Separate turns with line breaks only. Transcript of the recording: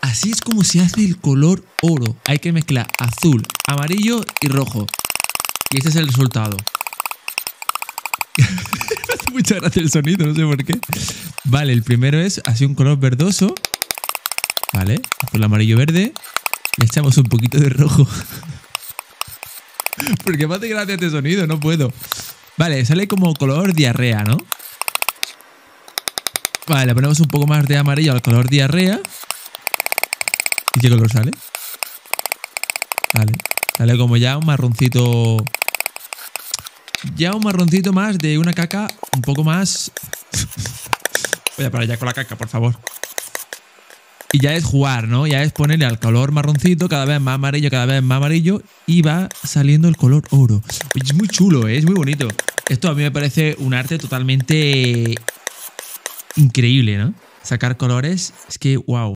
Así es como se hace el color oro. Hay que mezclar azul, amarillo y rojo. Y este es el resultado. Me hace mucha gracia el sonido, no sé por qué. Vale, el primero es así un color verdoso. Vale, azul, amarillo, verde. Le echamos un poquito de rojo. Porque me hace gracia este sonido, no puedo. Vale, sale como color diarrea, ¿no? Vale, le ponemos un poco más de amarillo al color diarrea. ¿Y qué color sale? Vale, sale como ya un marroncito. Ya un marroncito más de una caca un poco más. Voy a parar ya con la caca, por favor. Y ya es jugar, ¿no? Ya es ponerle al color marroncito cada vez más amarillo, cada vez más amarillo. Y va saliendo el color oro. Oye, es muy chulo, ¿eh? Es muy bonito. Esto a mí me parece un arte totalmente increíble, ¿no? Sacar colores. Es que, wow.